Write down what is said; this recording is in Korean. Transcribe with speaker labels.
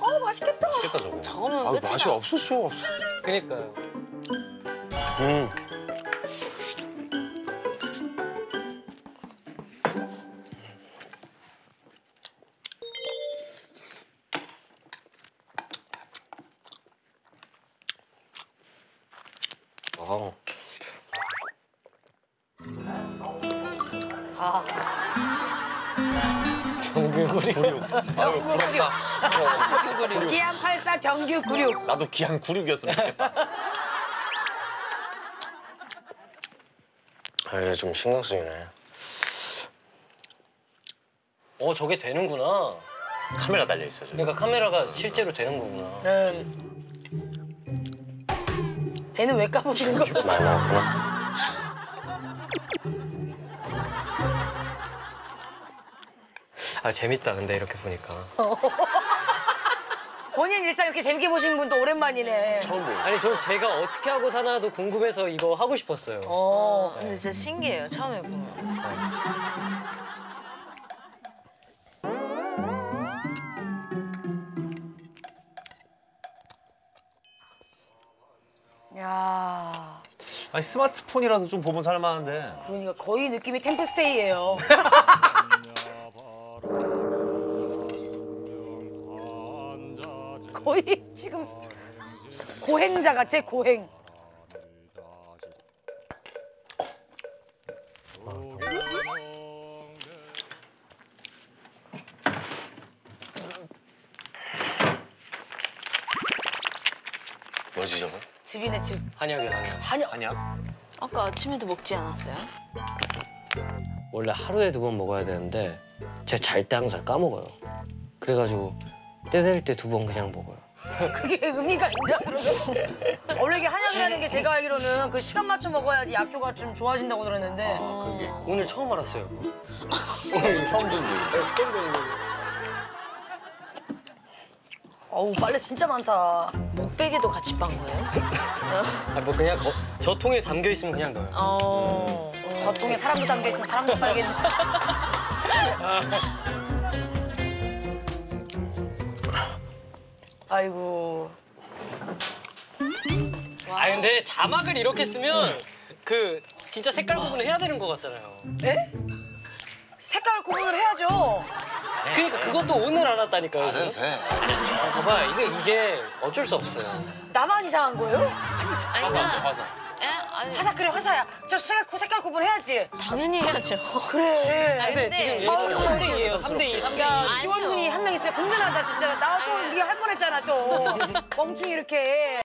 Speaker 1: 맛있겠다.
Speaker 2: 맛있겠다 저거.
Speaker 3: 저거면 끝이다.
Speaker 4: 맛이 없을 수가 없어.
Speaker 2: 그니까요.
Speaker 4: 구육. 아유 부럽다.
Speaker 1: 기안 84 병규 96.
Speaker 4: 나도 기한 96이었으면 좋겠다.
Speaker 2: 아, 얘 좀 신경 쓰이네. 저게 되는구나.
Speaker 4: 카메라 달려 있어 저기.
Speaker 2: 그러니까 카메라가 실제로 되는 거구나.
Speaker 1: 배는 왜 까보시는 거예요?
Speaker 2: 많이 먹었구나. 아, 재밌다, 근데 이렇게 보니까.
Speaker 1: 본인 일상 이렇게 재밌게 보시는 분도 오랜만이네.
Speaker 4: 처음 보여.
Speaker 2: 아니, 전 제가 어떻게 하고 사나도 궁금해서 이거 하고 싶었어요.
Speaker 3: 근데 진짜 신기해요, 처음에 보면.
Speaker 1: 야,
Speaker 4: 아니 스마트폰이라도 좀 보면 살만한데.
Speaker 1: 그러니까 거의 느낌이 템플스테이예요. 거의 지금 고행자 같아, 고행.
Speaker 4: 뭐지 저거?
Speaker 1: 집이네, 집.
Speaker 2: 한약이야, 한약.
Speaker 1: 한약.
Speaker 4: 아니야?
Speaker 3: 아까 아침에도 먹지 않았어요?
Speaker 2: 원래 하루에 2번 먹어야 되는데 제가 잘 때 항상 까먹어요. 그래가지고 때 될 때 2번 그냥 먹어요.
Speaker 1: 그게 의미가 있나, 그러면? 원래 이게 한약이라는 게 제가 알기로는 그 시간 맞춰 먹어야지 약효가 좀 좋아진다고 들었는데.
Speaker 4: 그게
Speaker 2: 오늘 처음 알았어요.
Speaker 4: 오늘 처음 듣는 얘기.
Speaker 1: 어우, 빨래 진짜 많다.
Speaker 3: 목베개도 같이 빤 거예요?
Speaker 2: 아, 뭐 그냥 저 통에 담겨 있으면 그냥 넣어요.
Speaker 1: 저 통에 사람도 담겨있으면 사람도 빨겠네. 아이고.
Speaker 2: 아, 근데 자막을 이렇게 쓰면 그 진짜 색깔 구분을 해야 되는 것 같잖아요.
Speaker 1: 네? 색깔 구분을 해야죠.
Speaker 2: 그러니까 그것도 오늘 알았다니까요.
Speaker 4: 안 해도 돼.
Speaker 2: 봐봐, 이게 어쩔 수 없어요.
Speaker 1: 나만 이상한 거예요?
Speaker 3: 아니가.
Speaker 4: 화사.
Speaker 3: 예? 아니,
Speaker 1: 화사, 그래, 화사야. 저 색깔 구분해야지.
Speaker 3: 당연히 해야죠.
Speaker 1: 그래.
Speaker 3: 근데
Speaker 2: 지금
Speaker 3: 아우,
Speaker 2: 여기서 3대2예요, 3대2, 3대2.
Speaker 1: 야,
Speaker 3: 아니요.
Speaker 1: 지원군이 한 명 있어요. 든든하다, 진짜. 나도 우리가 할 뻔했잖아, 또. 멍충이 이렇게.